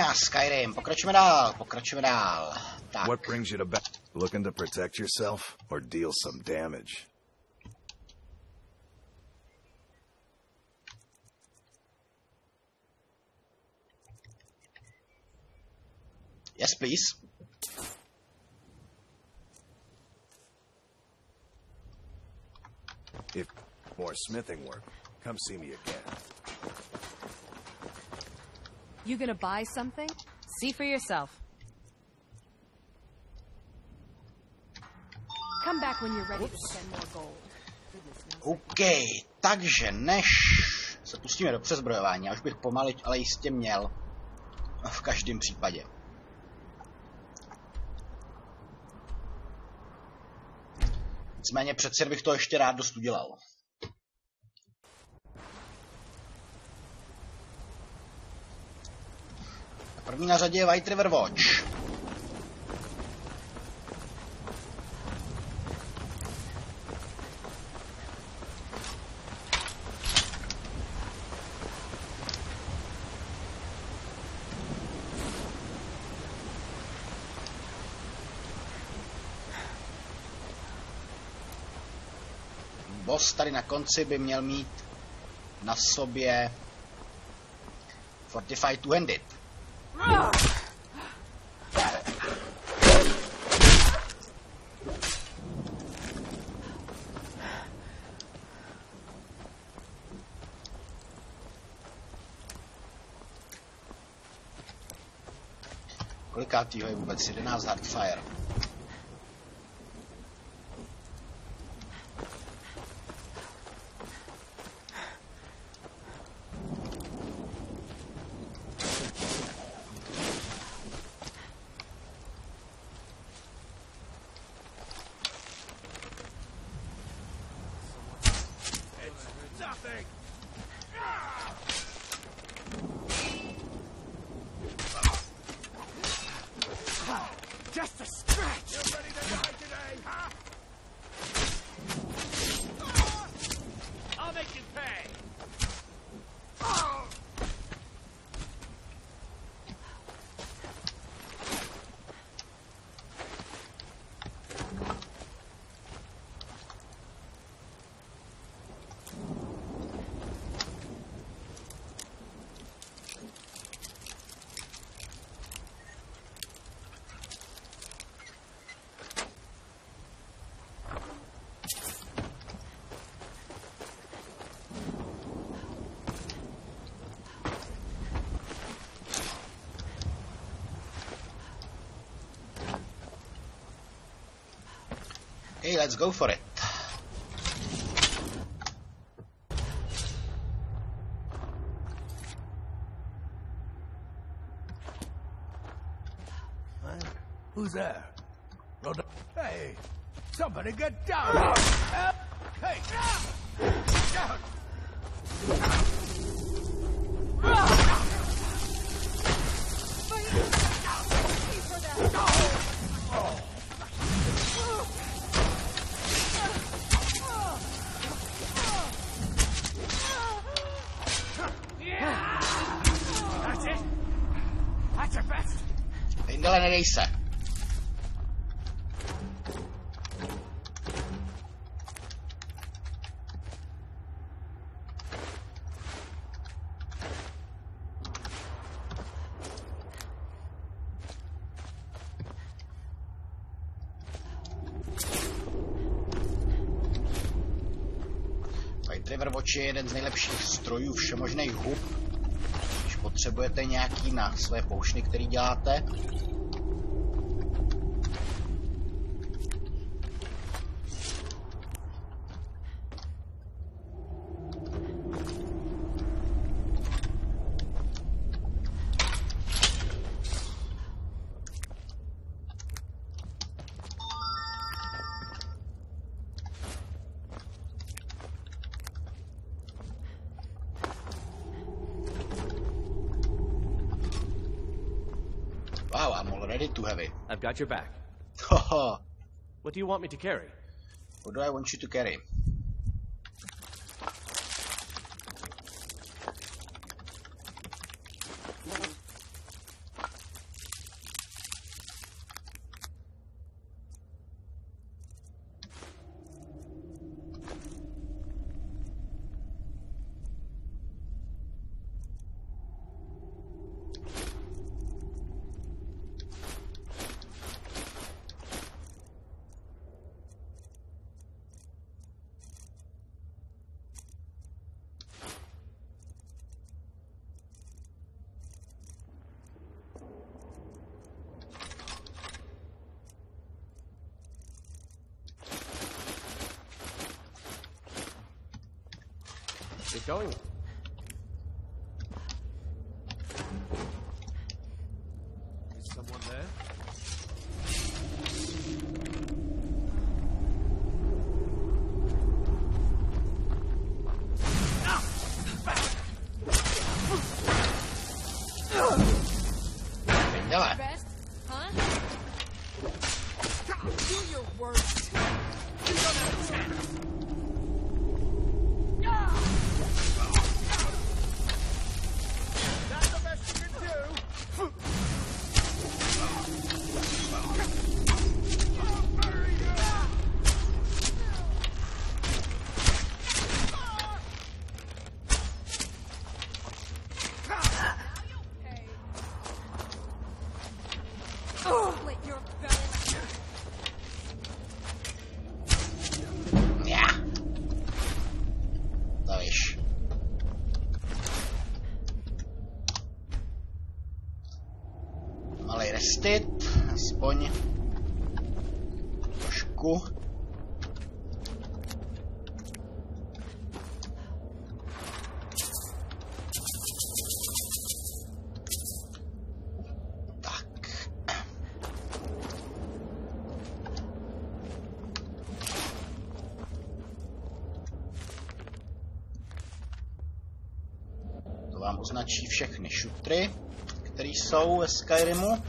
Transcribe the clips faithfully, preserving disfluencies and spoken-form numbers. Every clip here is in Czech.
Yeah, Skyrim. Pokračujeme dál, pokračujeme dál. Tak. What brings you to back? Looking to protect yourself or deal some damage? Yes, please. If more smithing work, come see me again. You gonna buy something? See for yourself. Come back when you're ready to spend more gold. OK, takže než se pustíme do přezbrojování, já už bych pomalu, ale jistě měl v každém případě. Nicméně přece bych to ještě rád dost udělal. První na řadě je White River Watch. Boss tady na konci by měl mít na sobě Fortified Two-Handed. Kolikátýho je vůbec? jedenáct Hardfire. Just a scratch! You ready to die today, huh? I'll make you pay! Hey, let's go for it. Who's there? Hey, somebody get down! Help! Hey! Down! That's it! That's your best! Indele, nedej se. White River Watch je jeden z nejlepších strojů všemožných hub. Když potřebujete nějaký na své poušny, který děláte. Wow, I'm already too heavy. I've got your back. Haha. What do you want me to carry? What do I want you to carry? Let's get going. Is someone there? Dělá. Best, huh? Do your worst. You don't have a chance. That's the best you can do. Split your belly. Já. To víš. Malej restit, aspoň trošku. Tak. To vám označí všechny šutry, které jsou ve Skyrimu.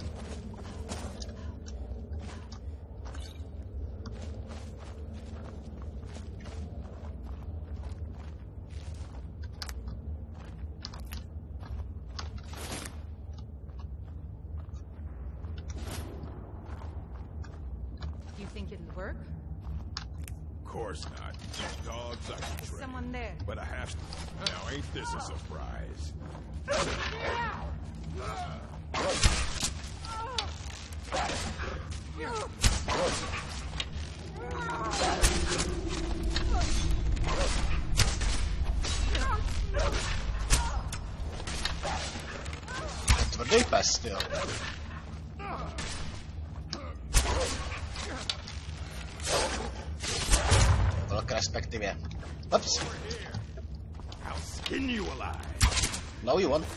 You think it'll work? Of course not. Dogs I can Is train. someone there? But I have to. Now, ain't this a surprise? Tvrdý pes, jo. Velk respektive. Ups. I'll skin you alive. No you won't.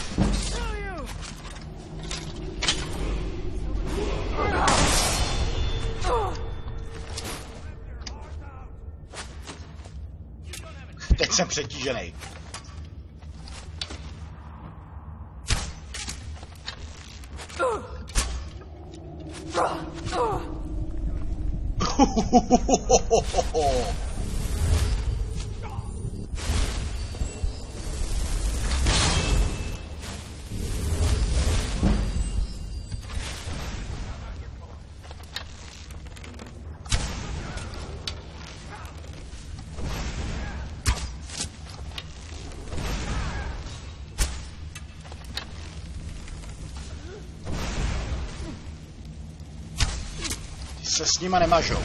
Teď jsem přetížený. Se s nima nemažou.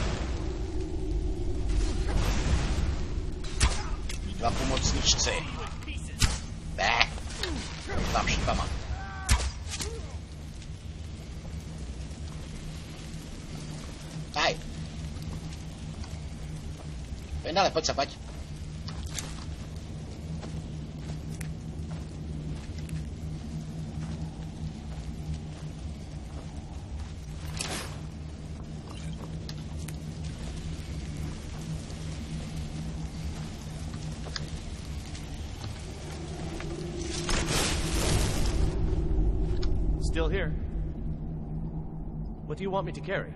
Dva pomocníčci. Ne. Tam šípama. Hej. Pojď dále, pojď se, pojď. Still here. What do you want me to carry?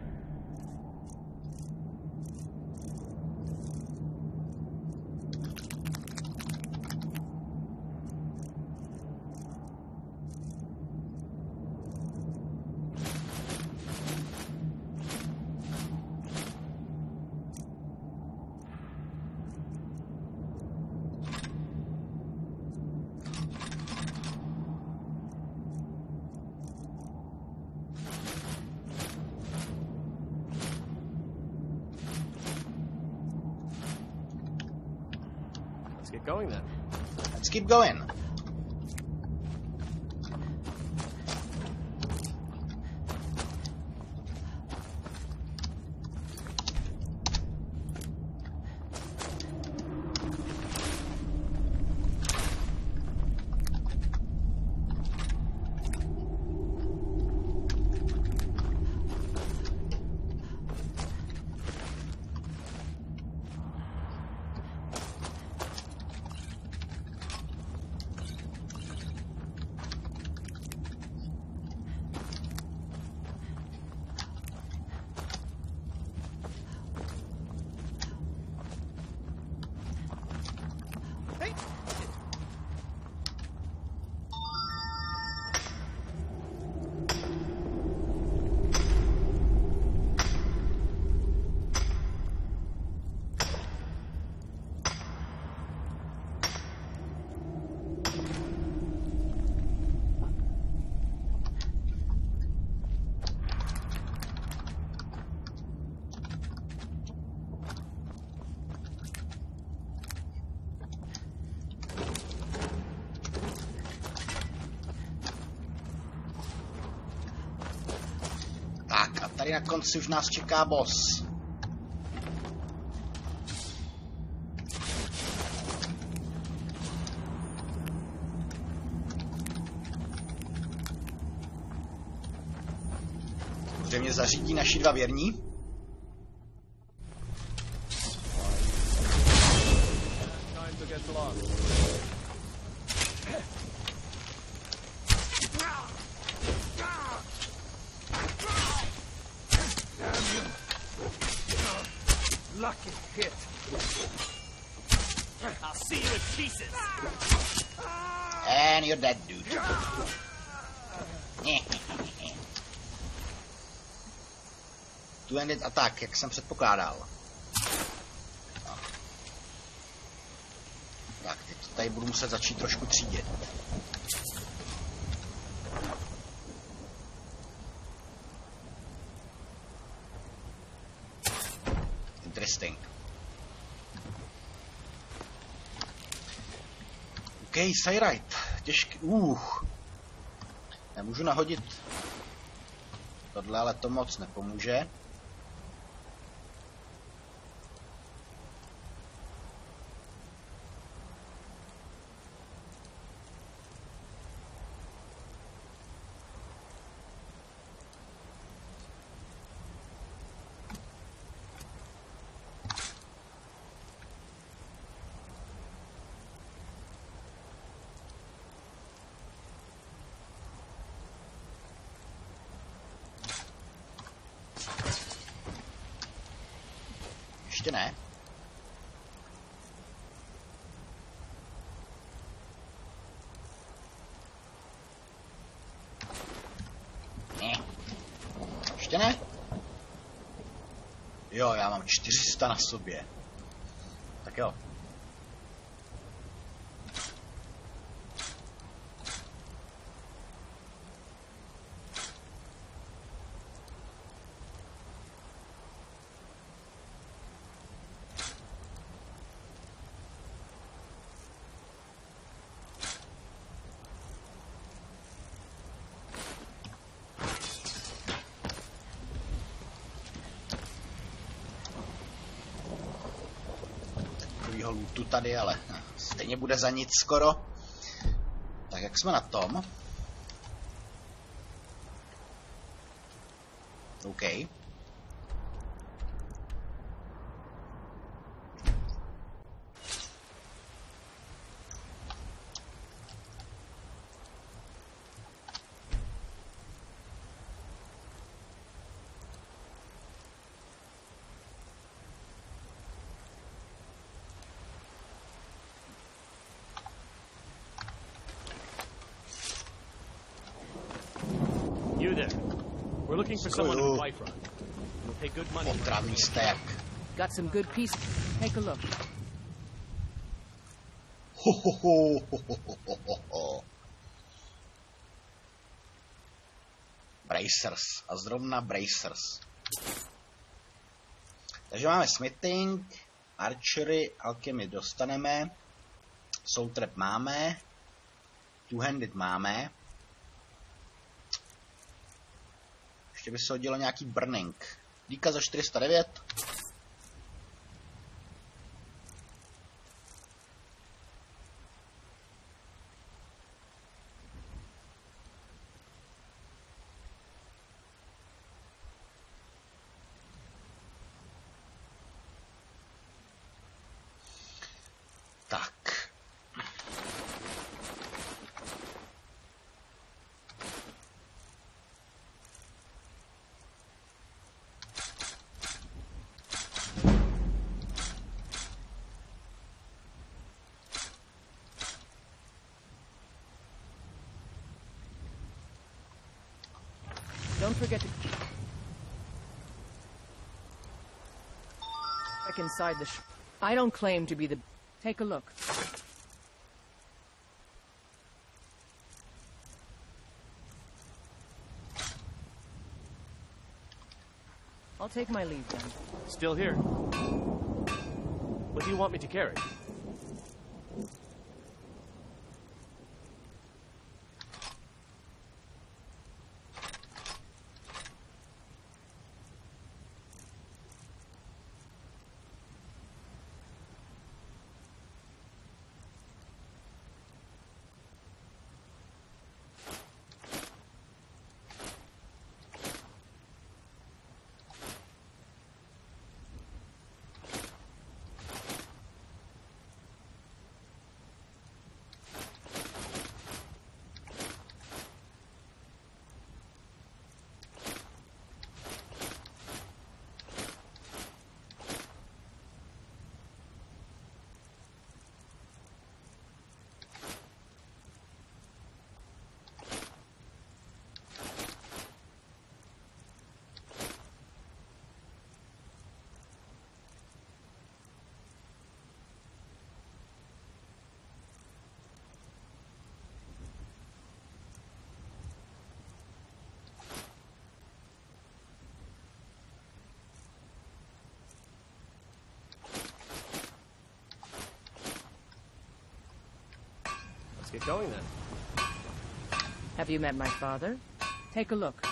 Let's get going then. Let's keep going. Tady na konci už nás čeká boss. Zřejmě zařídí naši dva věrní. Time to get lost. Lucky hit. I'll see you in pieces. And you're dead, dude. Two-handed attack, jak jsem předpokládal. No. Tak, teď to tady budu muset začít trošku třídit. Interesting. OK, Cyrite. Těžký. Uh. Nemůžu nahodit. Tohle ale to moc nepomůže. Ještě ne. Ne. Ještě ne. Jo, já mám čtyři sta na sobě. Tak jo. Lootu tady, ale stejně bude za nic skoro. Tak jak jsme na tom? OK. You there. We're looking for someone in Bifrost. We'll pay good money. Otravný stek. Got some good pieces. Take a look. Ho, ho, ho, ho, ho, ho, ho. Bracers. A zrovna Bracers. Takže máme smithing, archery, alchemy dostaneme, soul trap máme, two-handed máme. Ještě by se hodilo nějaký burning. Díka za čtyři sta devět. Tak. Don't forget to check inside the sh I don't claim to be the... Take a look. I'll take my leave then. Still here. What do you want me to carry? Let's get going then. Have you met my father? Take a look.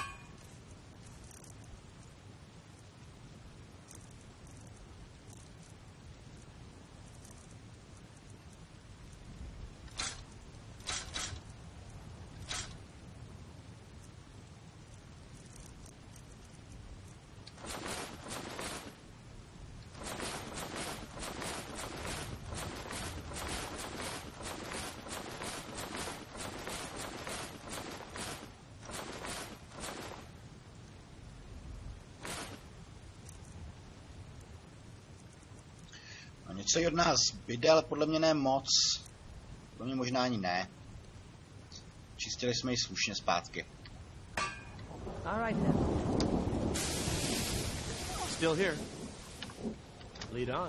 Něco jí od nás zbyde, ale podle mě ne moc. Podle mě možná ani ne. Čistili jsme ji slušně zpátky. All right then. Still here. Lead on.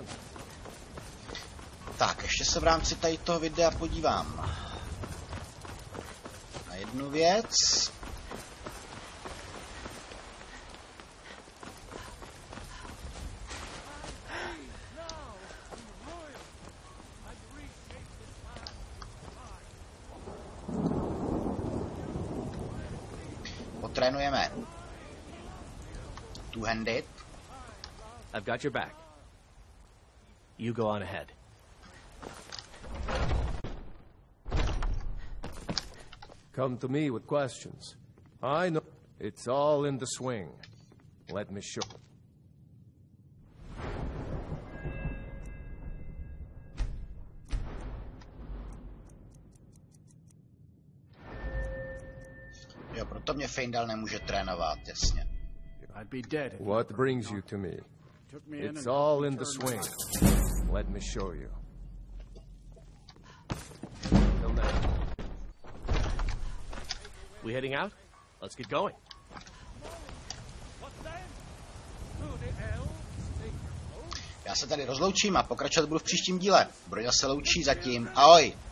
Tak, ještě se v rámci tady toho videa podívám na jednu věc. Potrénujeme two-handed. I've got your back. You go on ahead. Come to me with questions. I know it's all in the swing. Let me show. Jo, proto mě Feindal nemůže trénovat, jasně. I'd be dead. if What brings you to me? took me in It's and all in the turned swing. around. Let me show you. Till now. We heading out? Let's get going. Já se tady rozloučím a pokračovat budu v příštím díle. Broňa se loučí zatím. Ahoj!